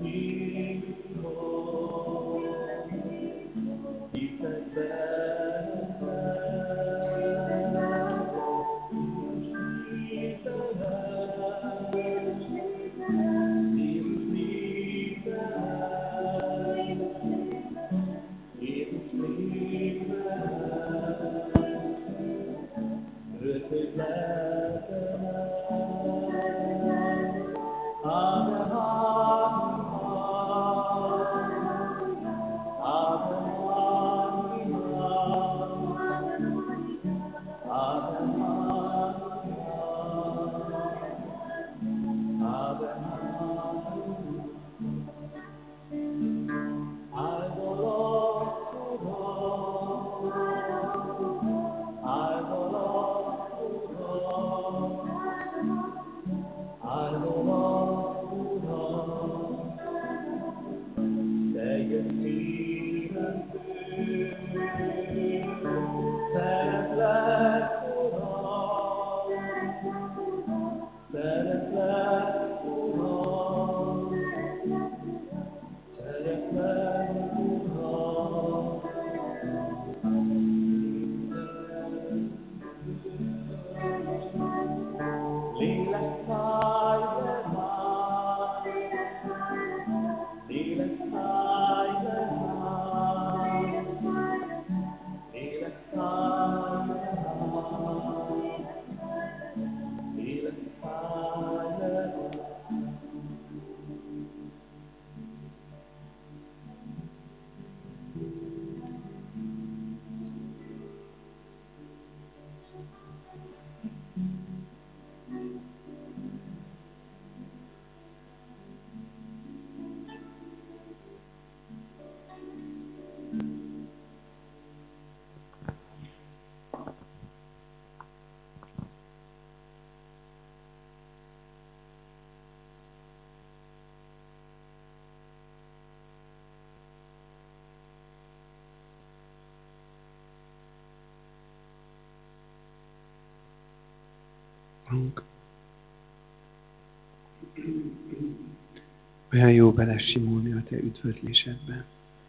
Olyan jó belesimulni a Te üdvözlésedbe.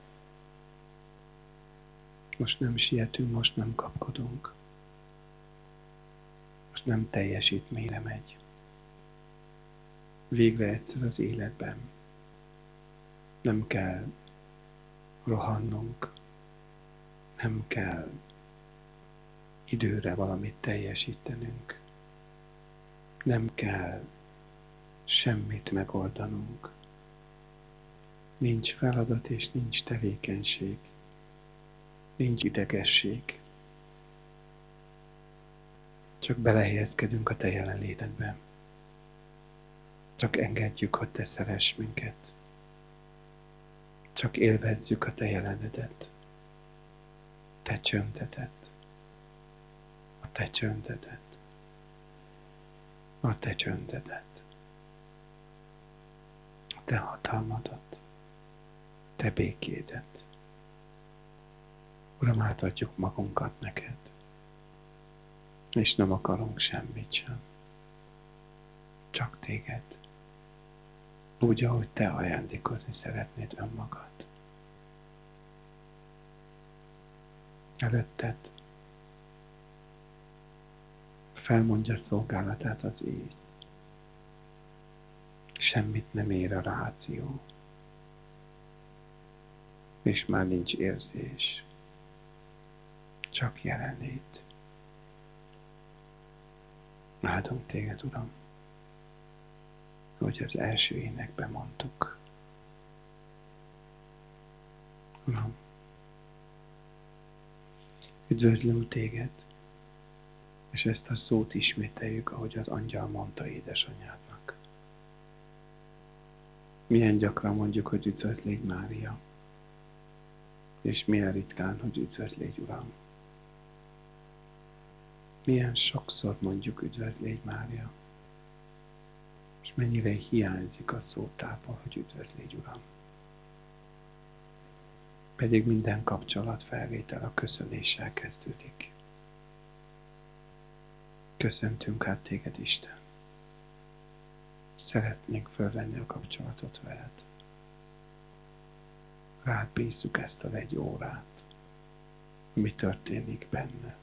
Most nem sietünk, most nem kapkodunk. Most nem teljesítményre megy. Végre egyszer az életben nem kell rohannunk, nem kell időre valamit teljesítenünk, nem kell semmit megoldanunk. Nincs feladat és nincs tevékenység, nincs idegesség. Csak belehelyezkedünk a Te jelenlétedbe. Csak engedjük, hogy Te szeress minket. Csak élvezzük a Te jelenedet. Te csöndedet. A Te csöndedet. A Te csöndedet. A Te hatalmadat. Te békédet. Uram, átadjuk magunkat neked. És nem akarunk semmit sem. Csak téged. Úgy, ahogy te ajándékozni szeretnéd önmagad. Előtted felmondja szolgálatát az éj. Semmit nem ér a ráció. És már nincs érzés. Csak jelenlét. Áldunk téged, Uram, hogy az első énekben mondtuk. Uram, üdvözlünk téged, és ezt a szót ismételjük, ahogy az angyal mondta édesanyádnak. Milyen gyakran mondjuk, hogy üdvözlégy Mária, és milyen ritkán, hogy üdvözlégy Uram. Milyen sokszor mondjuk üdvözlégy Mária, és mennyire hiányzik a szótárból, hogy üdvözlégy Uram. Pedig minden kapcsolatfelvétel a köszönéssel kezdődik. Köszöntünk át téged, Isten. Szeretnénk fölvenni a kapcsolatot veled. Rád bízzuk ezt az 1 órát, mi történik benne.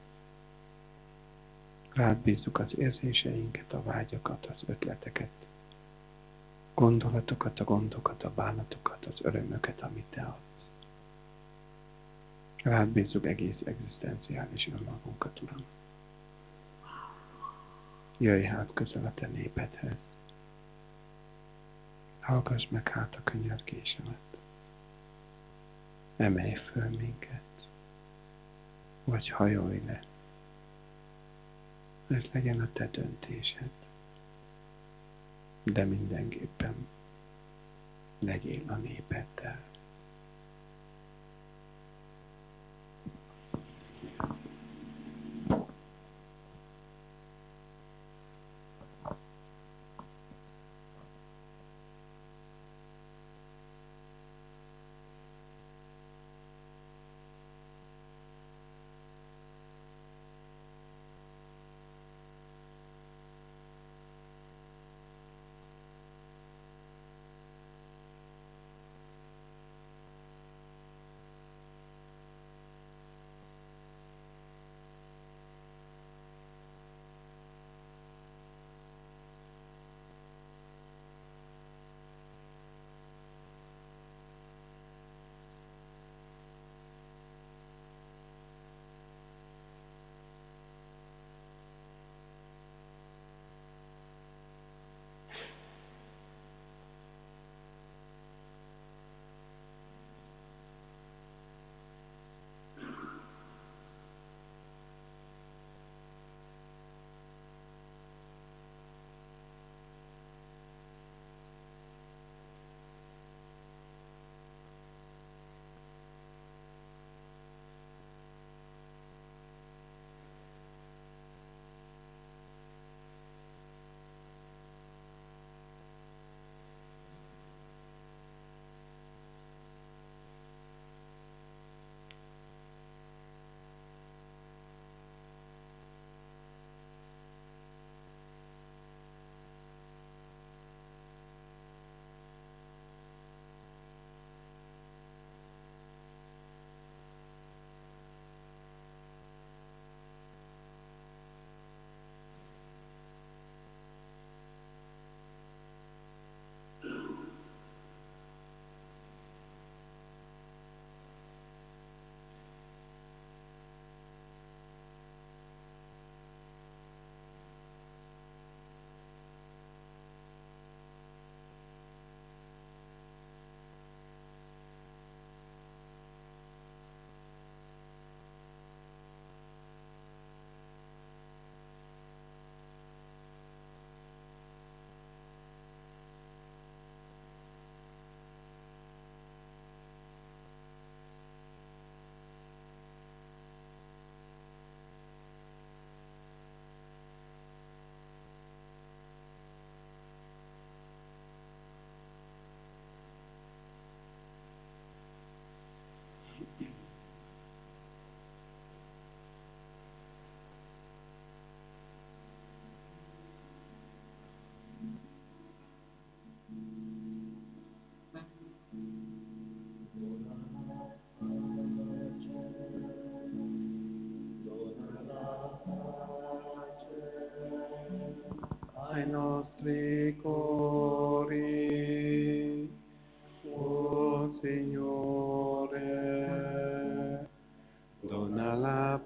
Rád bízzuk az érzéseinket, a vágyakat, az ötleteket, gondolatokat, a gondokat, a bánatokat, az örömöket, amit te adsz. Rád bízzuk egész egzisztenciális önmagunkat, Uram. Jöjj hát közel a te népedhez. Hallgass meg hát a könyörgésemet. Emelj föl minket, vagy hajolj le. Ez legyen a te döntésed. De mindenképpen legyél a népeddel. Ai nostri cuori, oh Signore, dona la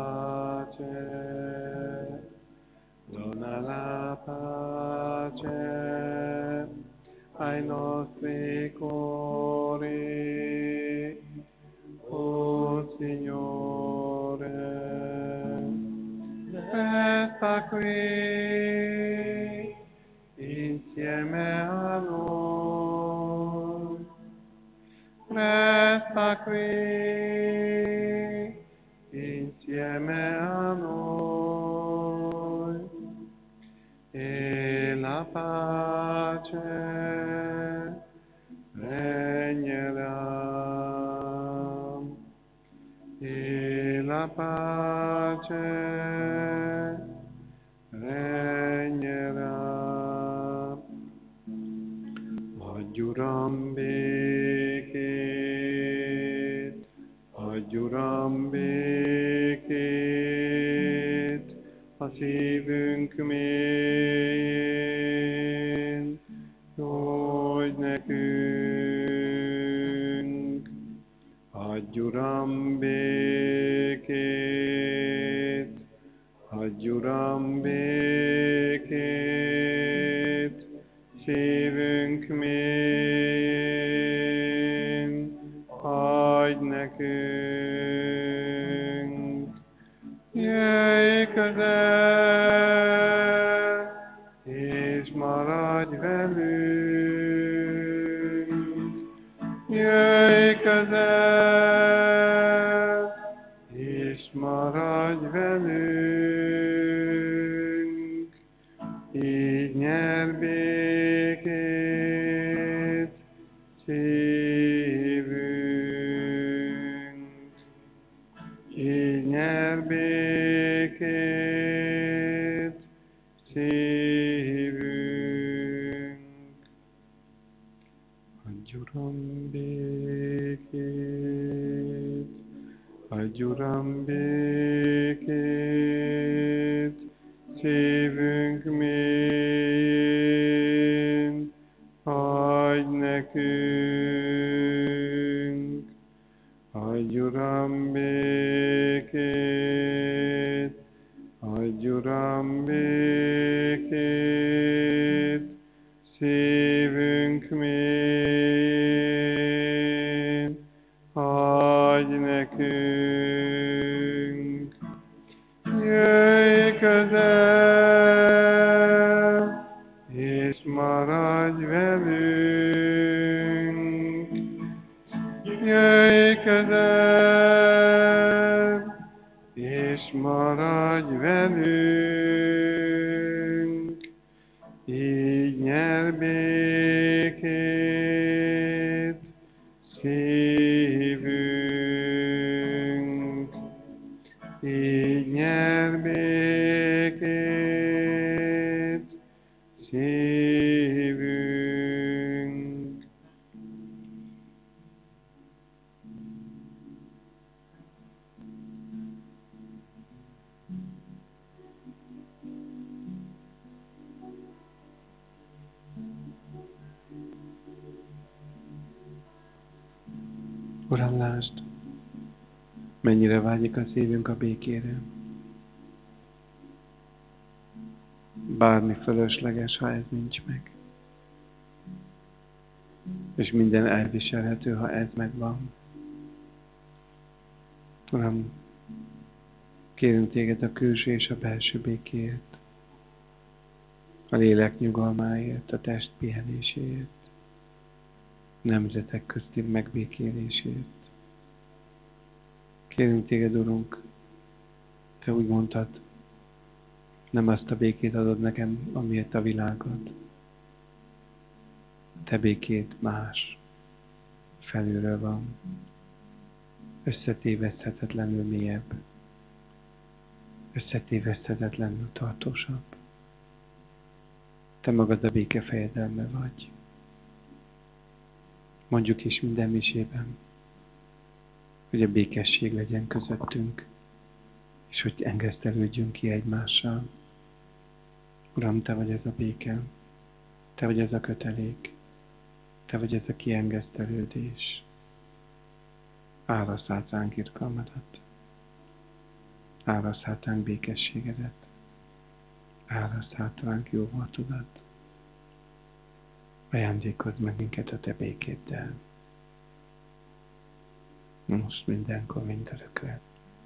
pace ai nostri cuori, oh Signore, resta qui insieme a noi, resta qui insieme a noi, e la pace regnerà, e la pace regnerà. Adj Uram békét, szívünk mélyén, hogy nekünk. Adj, Uram, békét, adj, Uram, békét, szívünk mélyén, adj nekünk. Jöjj közel, és maradj velünk. Jöjj közel, és maradj velünk. Így nyer békét szívünk. Így nyer békét szívünk. Adj, Uram, békét, adj, Uram, békét, szívünk mélyén, adj nekünk. Adj, Uram, békét, adj, Uram, békét, szívünk mélyén, adj nekünk. Jöjj közel, és maradj velünk. Jöjj közel, és maradj velünk. Így nyer békét szívünk. Így nyer békét szívünk. Uram, lásd, mennyire vágyik a szívünk a békére. Bármi fölösleges, ha ez nincs meg. És minden elviselhető, ha ez megvan. Uram, kérünk téged a külső és a belső békéért, a lélek nyugalmáért, a test pihenéséért, nemzetek közti megbékélésért. Kérünk téged, Urunk, te úgy mondtad, nem azt a békét adod nekem, amiért a világot. Te békét más, felülről van, összetéveszthetetlenül mélyebb, összetéveszthetetlenül tartósabb. Te magad a béke fejedelme vagy. Mondjuk is minden misében, hogy a békesség legyen közöttünk, és hogy engesztelődjünk ki egymással. Uram, te vagy ez a béke, te vagy ez a kötelék, te vagy ez a kiengesztelődés. Árasz át ránk irgalmadat, árasz át ránk békességedet, árasz át ránk jóvoltodat. Ajándékozd meg minket a te békéddel. Most mindenkor, mindörökre.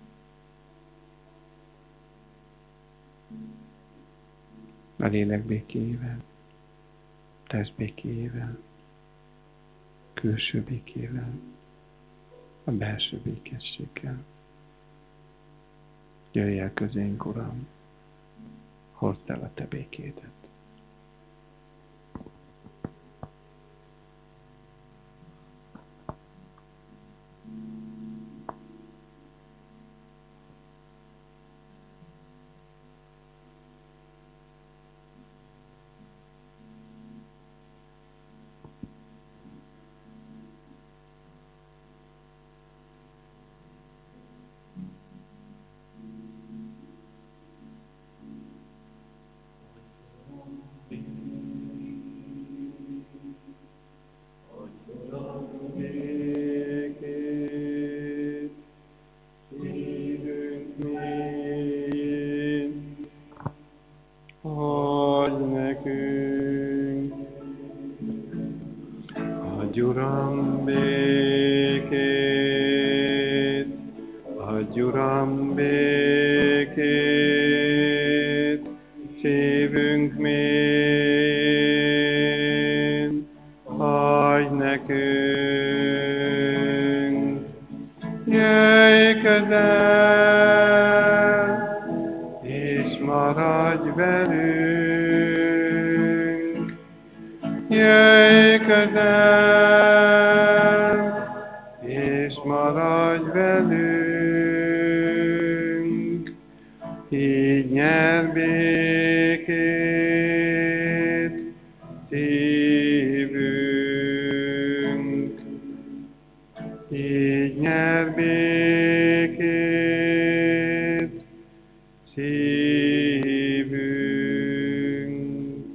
A lélek békéjével, test békéjével, külső békével, a belső békességgel. Jöjj el közénk, Uram, hozd el a te békédet. Uram, békét, adj Uram, békét, szívünk mélyén, adj nekünk. Jöjj közel, és maradj velünk. Jöjj közel, és maradj velünk. Így nyer békét szívünk. Így nyer békét szívünk.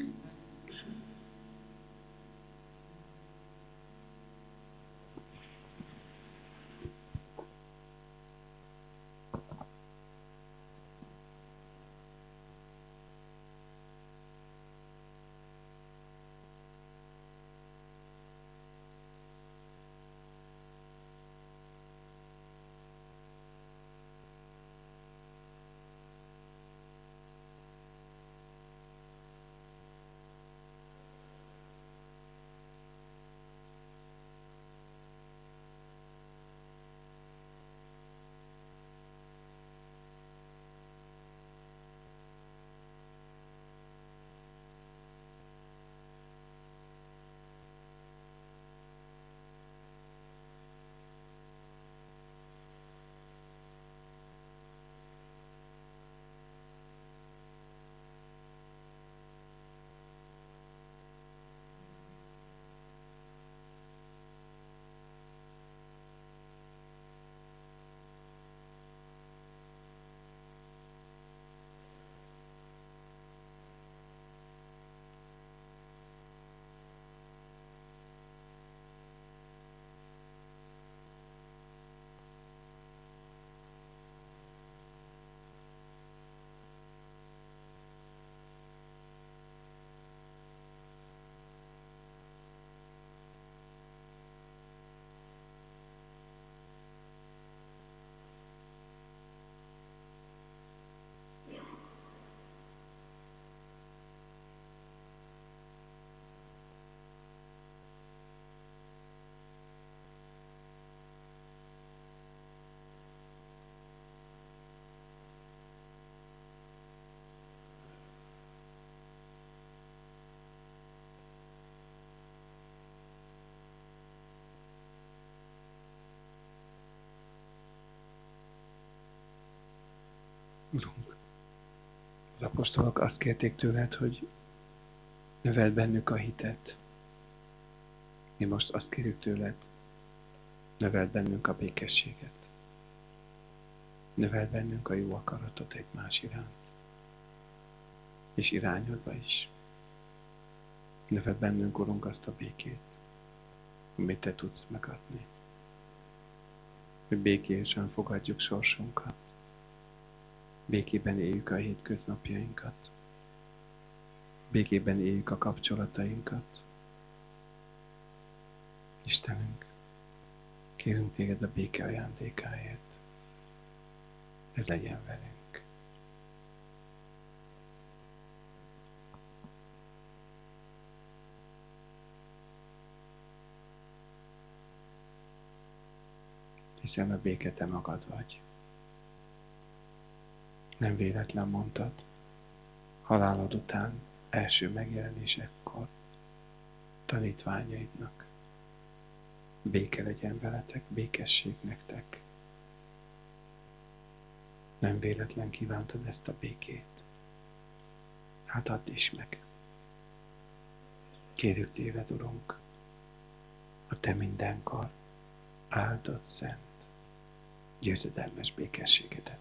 Urunk, az apostolok azt kérték tőled, hogy növeld bennük a hitet. Mi most azt kérjük tőled, növeld bennünk a békességet. Növeld bennünk a jó akaratot egymás iránt. És irányodva is. Növeld bennünk, Urunk, azt a békét, amit Te tudsz megadni. Hogy békésen fogadjuk sorsunkat. Békében éljük a hétköznapjainkat. Békében éljük a kapcsolatainkat. Istenünk, kérünk Téged a béke ajándékáért. Ez legyen velünk. Hiszen a béke Te magad vagy. Nem véletlen mondtad, halálod után első megjelenésekkor tanítványaidnak. Béke legyen veletek, békesség nektek. Nem véletlen kívántad ezt a békét. Hát add is meg. Kérjük Téged, Urunk, a Te mindenkor áldott, szent, győzedelmes békességedet.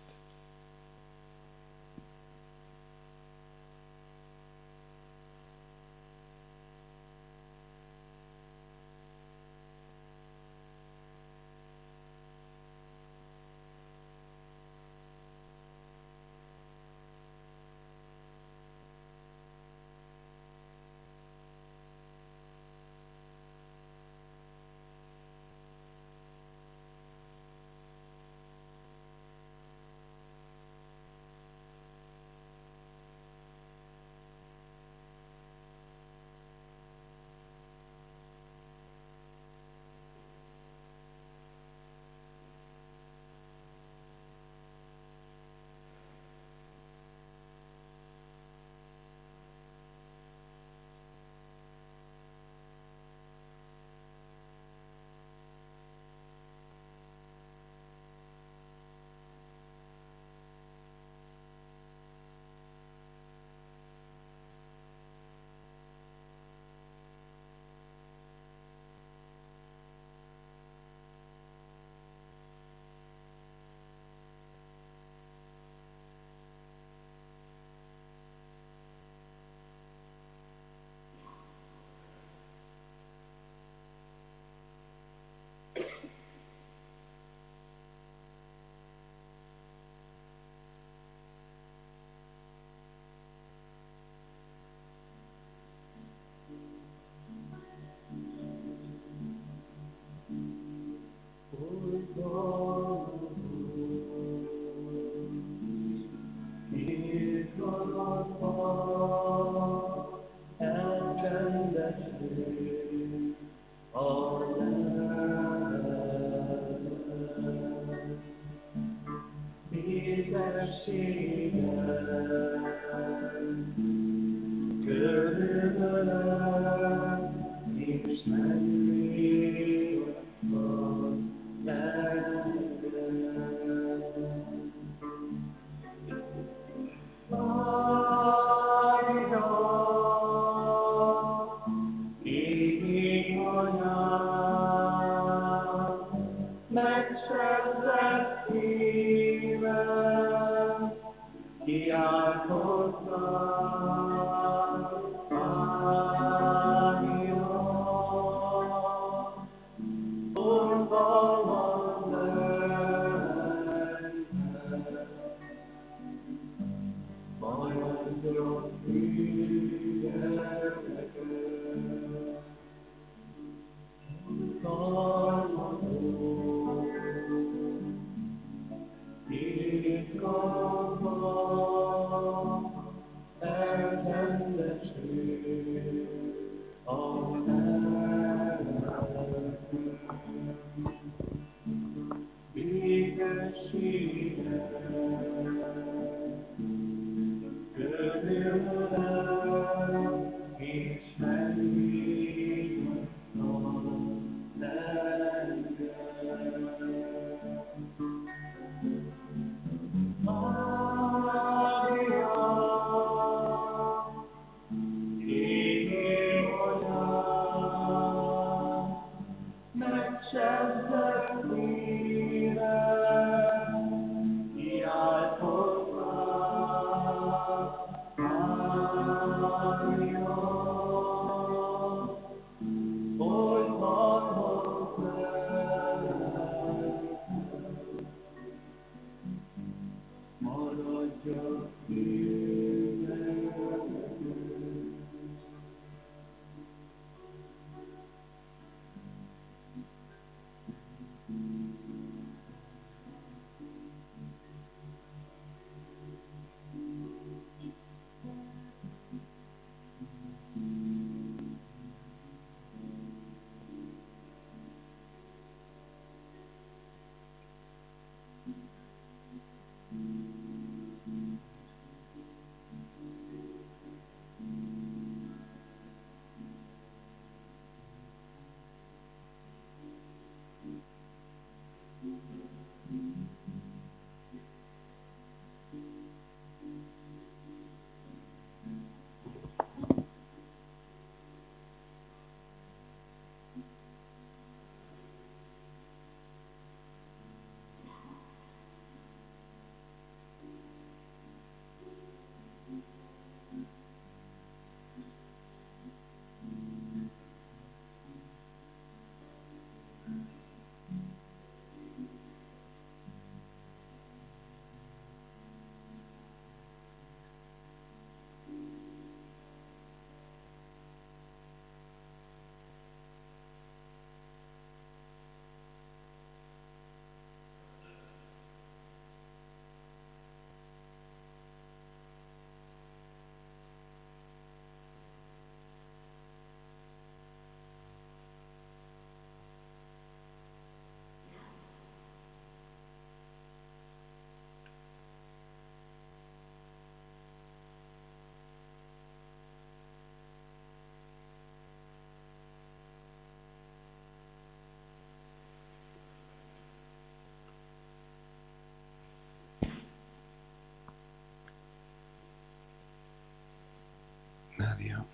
Mária,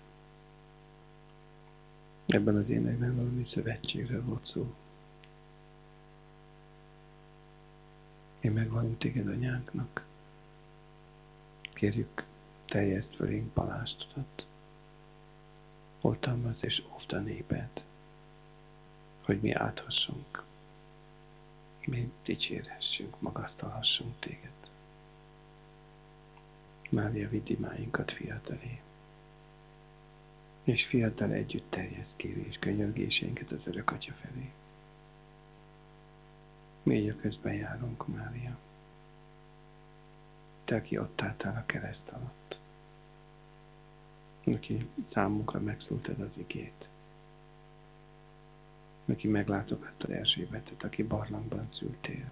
ebben az énekben valami szövetségről volt szó. Én megvallom téged anyánknak. Kérjük, terjeszd fölénk palástodat. Oltalmazd és óvd a néped, hogy mi áthassunk, mi dicsérhessünk, magasztalhassunk téged. Mária, vidd imáinkat fiad elé, és fiaddal együtt terjeszd kérés könyörgéseinket az Örök Atya felé. Mi így a közben járunk, Mária. Te, aki ott álltál a kereszt alatt. Aki számunkra megszóltad az igét. Aki meglátogattad Erzsébetet, aki barlangban szültél.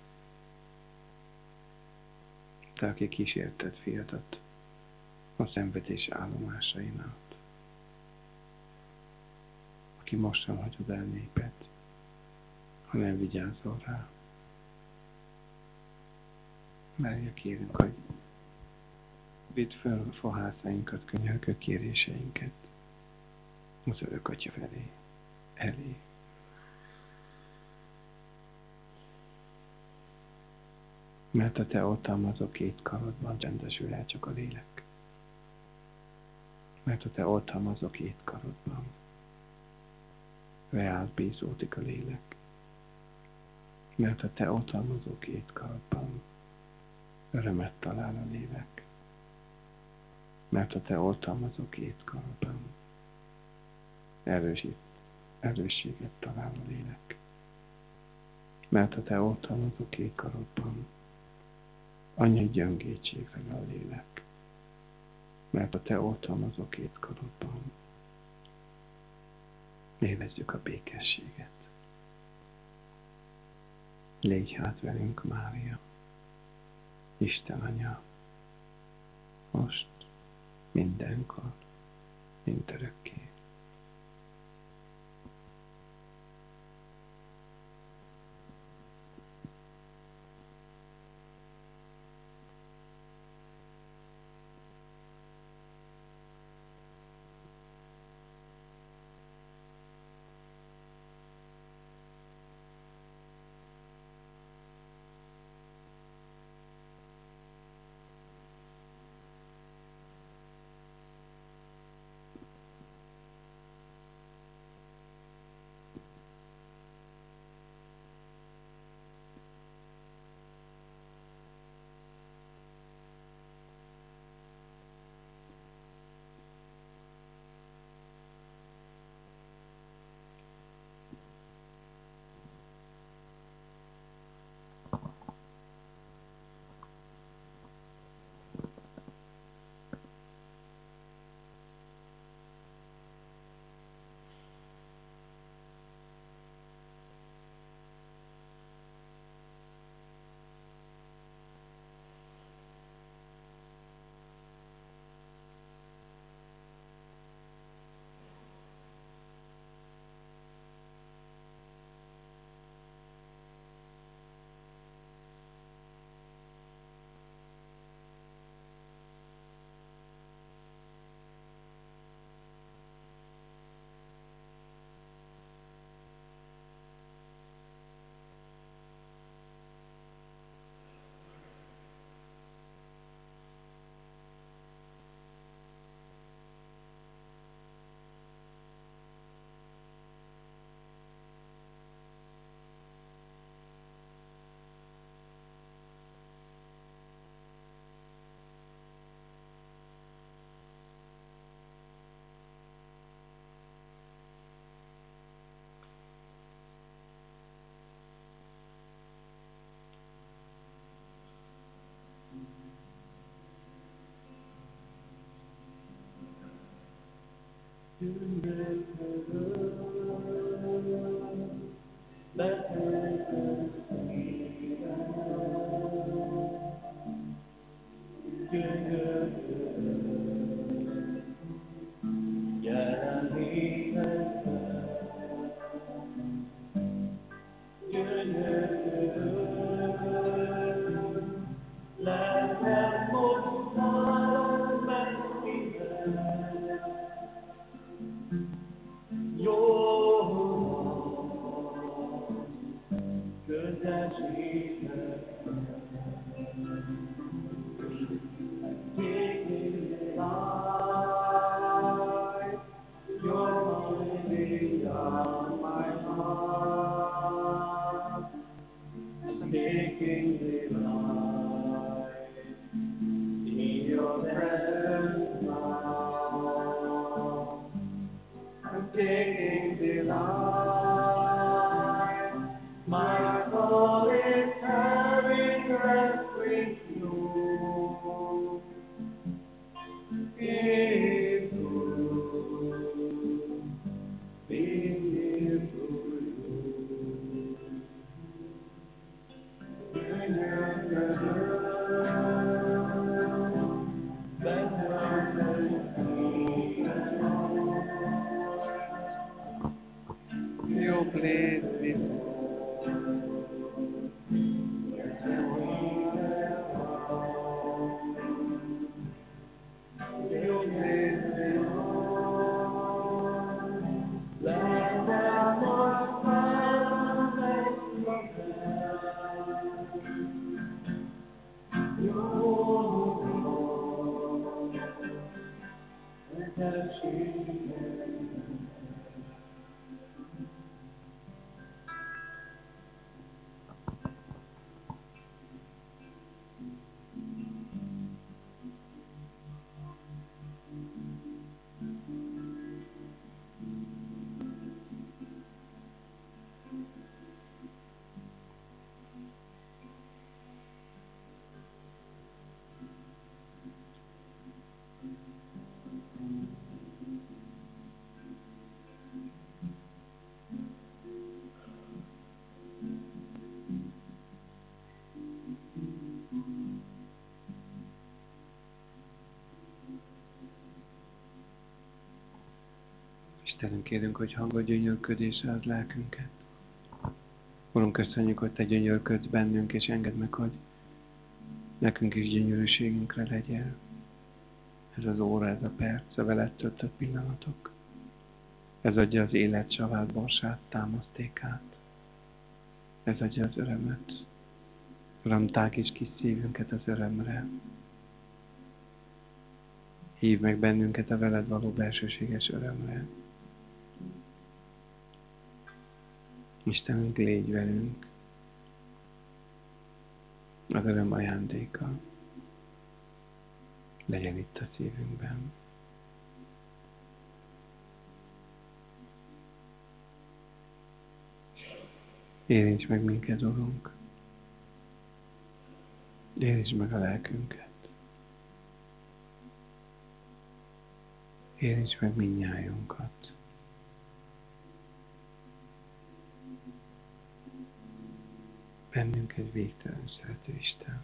Te, aki kísérted fiadat a szenvedés állomásain át. Aki most sem hagyod el néped, ha nem vigyázol rá. Mária, kérünk, hogy vidd fel a fohászainkat, könyörgő kéréseinket az Örökatya felé, elé. Mert a te oltalmazó két karodban csendesül el csak a lélek. Mert a te oltalmazó két karodban reált bízódik a lélek. Mert a te oltalmazó két karodban örömet talál a lélek. Mert a te oltalmazó két karodban erősséget talál a lélek. Mert a te oltalmazó két karodban anyai gyöngétség fel a lélek. Mert a te oltalmazó két karodban élvezzük a békességet. Légy hát velünk, Mária, Isten Anya, most, mindenkor, mindörökké. Taking delight, my soul is Istenünk, kérünk, hogy hangod gyönyörködésre az lelkünket. Urunk, köszönjük, hogy Te gyönyörködsz bennünk, és engedd meg, hogy nekünk is gyönyörűségünkre legyél. Ez az óra, ez a perc, a veled töltött pillanatok. Ez adja az élet savát, borsát, támasztékát. Ez adja az örömöt. Uram, tágíts kis szívünket az örömre. Hívd meg bennünket a veled való belsőséges örömre. Istenünk, légy velünk. Az öröm ajándéka legyen itt a szívünkben. Érints meg minket, Urunk. Érints meg a lelkünket. Érints meg mindnyájunkat. Bennünk egy végtelen szerető Isten.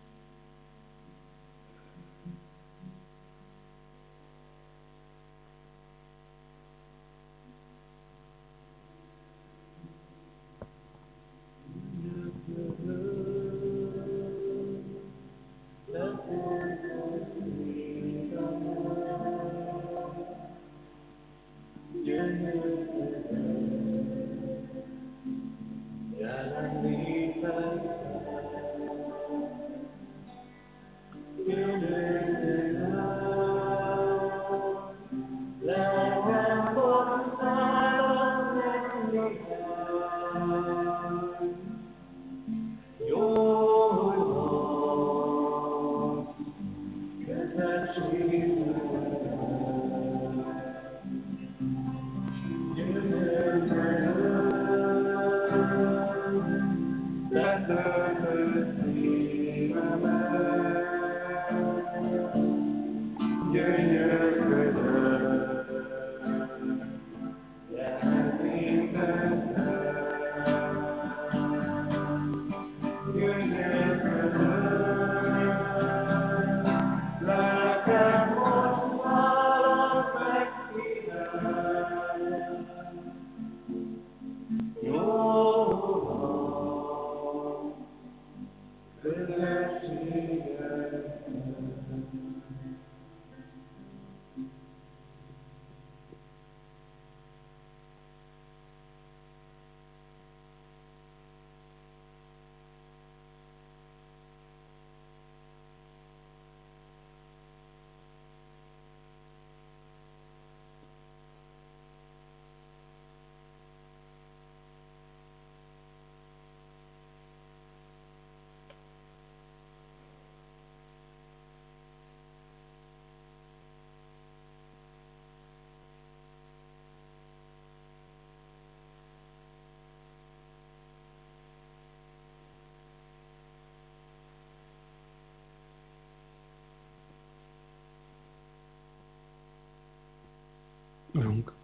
Urunk,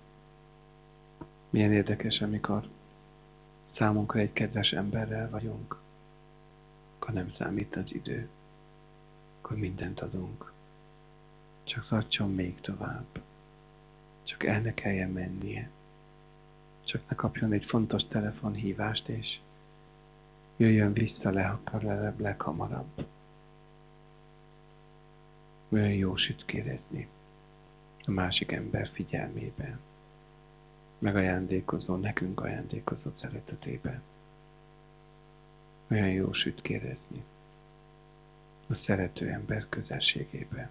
milyen érdekes, amikor számunkra egy kedves emberrel vagyunk, akkor nem számít az idő, akkor mindent adunk. Csak tartson még tovább. Csak el ne kelljen mennie. Csak ne kapjon egy fontos telefonhívást, és jöjjön vissza leghamarabb. Olyan jó sütkérezni a másik ember figyelmében, nekünk ajándékozott szeretetében. Olyan jó sütkérezni a szerető ember közelségében.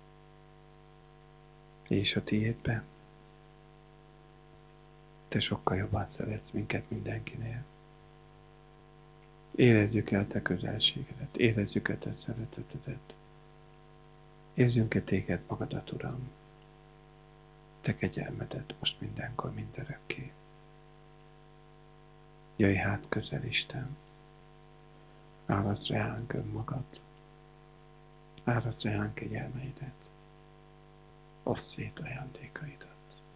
És a tiédben? Te sokkal jobban szeretsz minket mindenkinél. Érezzük el te közelségedet, érezzük el te szeretetedet. Érzünk-e téged magadat, Uram? Te kegyelmedet most mindenkor, mindörökké. Jöjj hát közel, Isten. Áradsz reánk önmagad. Áradsz reánk kegyelmeidet. Oszd szét ajándékaidat.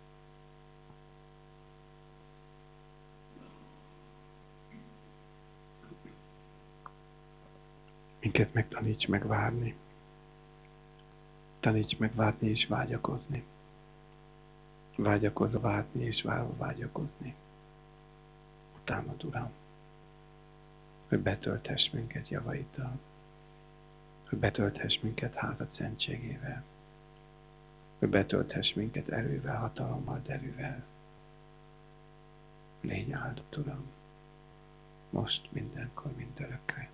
Minket megtaníts meg várni. Taníts meg várni és vágyakozni. Vágyakozva várni és várva vágyakozni. Utánad, Uram, hogy betölthess minket javaiddal, hogy betölthess minket házad szentségével, hogy betölthess minket erővel, hatalommal, derűvel. Légy áldott, Uram, most, mindenkor, mindörökre.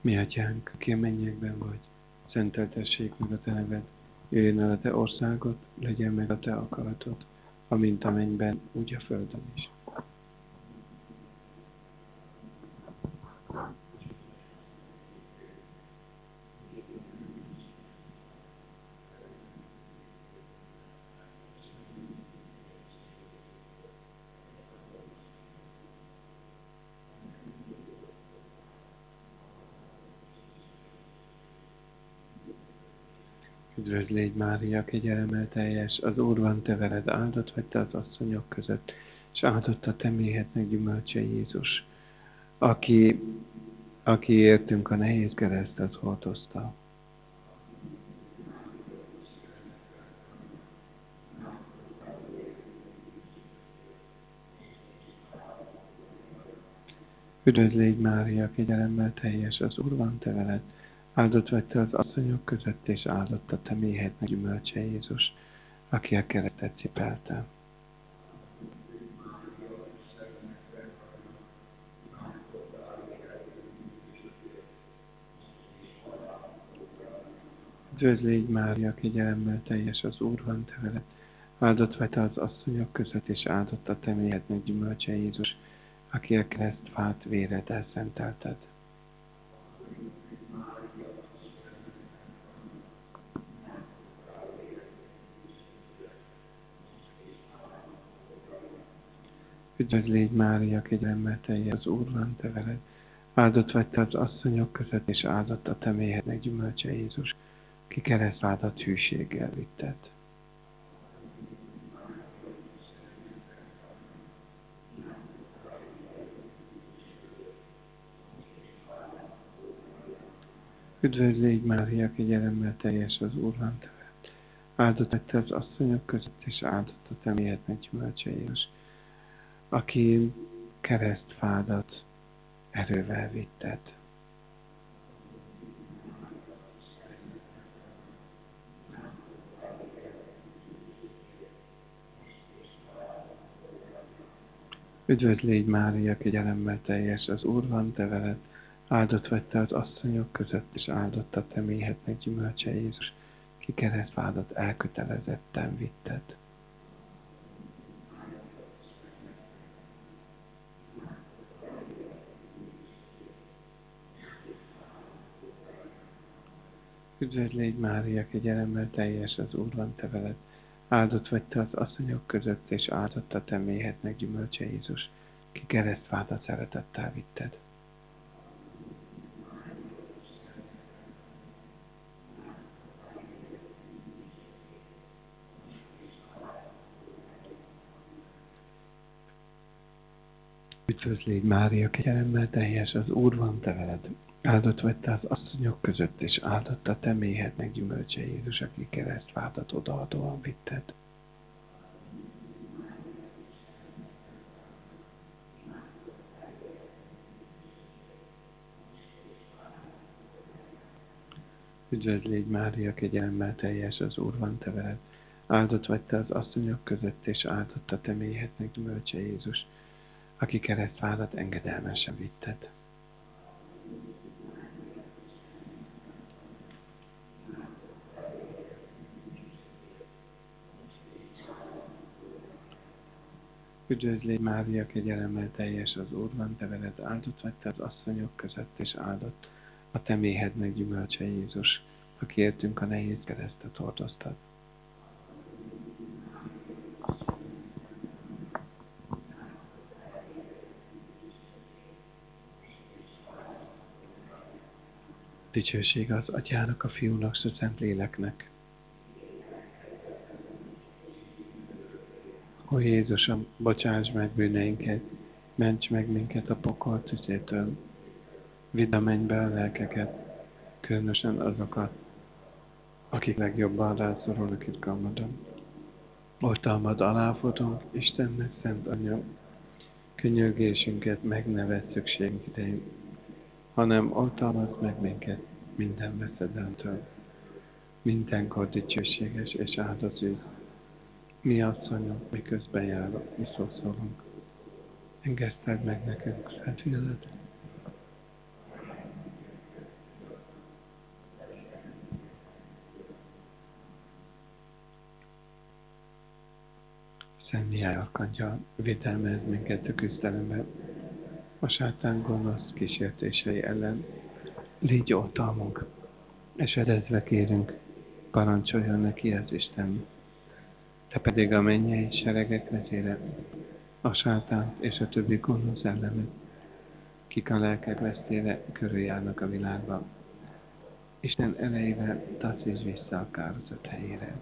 Mi atyánk, aki a mennyekben vagy, szenteltessék meg a te neved, jöjjön el a te országod, legyen meg a te akaratod, amint a mennyben, úgy a földön is. Üdvözl légy Mária, kegyelemmel teljes, az Úr van te veled, áldott vagy te az asszonyok között, és áldott a te méhednek gyümölcse Jézus, aki értünk a nehéz keresztet hordozta. Üdvözl légy Mária, kegyelemmel teljes, az Úr van te veled, áldott vagy te az asszonyok között, és áldott a te méhednek gyümölcse Jézus, aki a keresztet cipelte. Üdvözl légy Mária, kegyelemmel teljes, az Úr van te veled, áldott vagy te az asszonyok között, és áldott a te méhednek gyümölcse Jézus, aki a keresztfát véreddel szentelted. Üdvözl légy Mária, kegyelemmel teljes, az Úr van te veled, áldott vagy te az asszonyok között, és áldott a te méhednek gyümölcse Jézus, ki keresztvádat hűséggel vitted. Üdvözl légy Mária, kegyelemmel teljes, az Úr van te veled, áldott vagy te az asszonyok között, és áldott a te méhednek gyümölcse Jézus, aki keresztfádat erővel vitted. Üdvözl légy Mária, kegyelemmel teljes, az Úr van te veled, áldott vagy te az asszonyok között, és áldott a te méhednek gyümölcse Jézus, ki keresztvádat elkötelezetten vitted. Üdvözl légy Mária, kegyelemmel teljes, az Úr van te veled, áldott vagy te az asszonyok között, és áldott a te méhednek gyümölcse Jézus, ki keresztvádat szeretettel vitted. Üdvözl légy Mária, kegyelemmel teljes, az Úr van te veled, áldott vagy te az asszonyok között, és áldott a te méhednek gyümölcse Jézus, aki keresztvádat odaadóan vitted. Üdvözl légy Mária, kegyelemmel teljes, az Úr van te veled, áldott vagy te az asszonyok között, és áldott a te méhednek gyümölcse Jézus, aki keresztvádat engedelmesen vitted. Üdvözl légy Mária, kegyelemmel teljes, az Úr van te veled, áldott vagy te az asszonyok között, és áldott a te méhednek gyümölcse Jézus, aki értünk a nehéz keresztet hordoztad. Dicsőség az Atyának, a Fiúnak, s a Szentléleknek. Ó Jézusom, bocsáss meg bűneinket, ments meg minket a pokol tüzétől, vidd a mennybe a lelkeket, különösen azokat, akik legjobban rászorulnak irgalmadon. Oltalmad alá futunk, Istennek szent Anya, könyörgésünket meg ne vedd szükségünk idején, hanem oltalmazd meg minket minden veszedelmtől. Mindenkor dicsőséges és áldott Ősz, mi asszonyok, miközben járok, mi szószólunk. Engeszted meg nekünk, Szent Fiadat. Szent Mihály Arkangyal, védelmez minket a küzdelemben, a sátán gonosz kísértései ellen. Légy oltalmunk, esedezve kérünk, parancsoljon neki az Isten. Te pedig a mennyei seregek vezére, a sátán és a többi gonosz ellenük, kik a lelkek vesztére körüljárnak a világban. Isten erejével taszíts vissza a kározat helyére.